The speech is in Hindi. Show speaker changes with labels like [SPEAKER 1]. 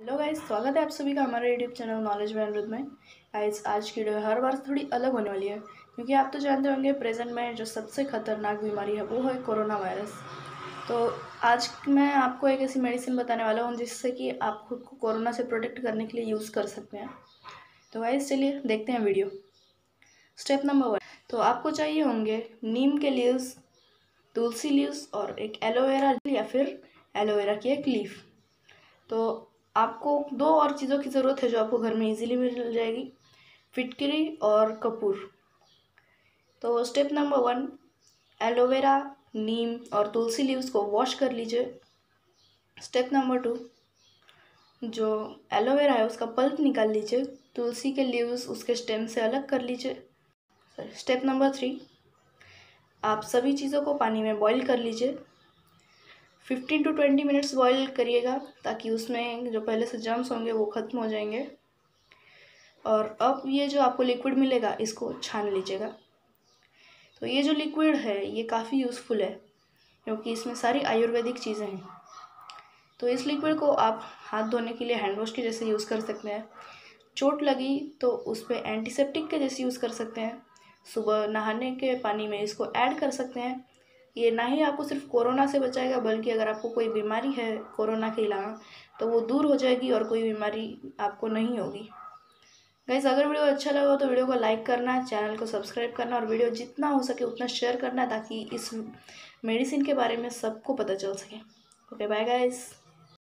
[SPEAKER 1] हेलो गाइस, स्वागत है आप सभी का हमारे YouTube channel knowledge by Aniruddh में। गाइस, आज की वीडियो हर बार थोड़ी अलग होने वाली है क्योंकि आप तो जानते होंगे प्रेजेंट में जो सबसे खतरनाक बीमारी है वो है कोरोना वायरस। तो आज मैं आपको एक ऐसी मेडिसिन बताने वाला हूँ जिससे कि आप खुद को कोरोना से प्रोटेक्ट करने के लिए यूज़ कर सकते हैं। तो गाइस चलिए देखते हैं वीडियो। स्टेप नंबर 1, तो आपको चाहिए होंगे नीम के लीव्स, तुलसी लीव्स और एक एलोवेरा या फिर एलोवेरा की एक लीफ। तो आपको दो और चीज़ों की ज़रूरत है जो आपको घर में इजीली मिल जाएगी, फिटकरी और कपूर। तो स्टेप नंबर 1, एलोवेरा, नीम और तुलसी लीव्स को वॉश कर लीजिए। स्टेप नंबर 2, जो एलोवेरा है उसका पल्प निकाल लीजिए, तुलसी के लीव्स उसके स्टेम से अलग कर लीजिए। स्टेप नंबर 3, आप सभी चीज़ों को पानी में बॉईल कर लीजिए। 15 to 20 मिनट्स बॉईल करिएगा ताकि उसमें जो पहले से जर्म्स होंगे वो ख़त्म हो जाएंगे। और अब ये जो आपको लिक्विड मिलेगा इसको छान लीजिएगा। तो ये जो लिक्विड है ये काफ़ी यूज़फुल है क्योंकि इसमें सारी आयुर्वेदिक चीज़ें हैं। तो इस लिक्विड को आप हाथ धोने के लिए हैंड वॉश के जैसे यूज़ कर सकते हैं। चोट लगी तो उस पर एंटीसेप्टिक के जैसे यूज़ कर सकते हैं। सुबह नहाने के पानी में इसको ऐड कर सकते हैं। ये ना ही आपको सिर्फ कोरोना से बचाएगा बल्कि अगर आपको कोई बीमारी है कोरोना के अलावा तो वो दूर हो जाएगी और कोई बीमारी आपको नहीं होगी। गाइस, अगर वीडियो अच्छा लगा हो तो वीडियो को लाइक करना, चैनल को सब्सक्राइब करना और वीडियो जितना हो सके उतना शेयर करना ताकि इस मेडिसिन के बारे में सबको पता चल सके। Okay, bye guys.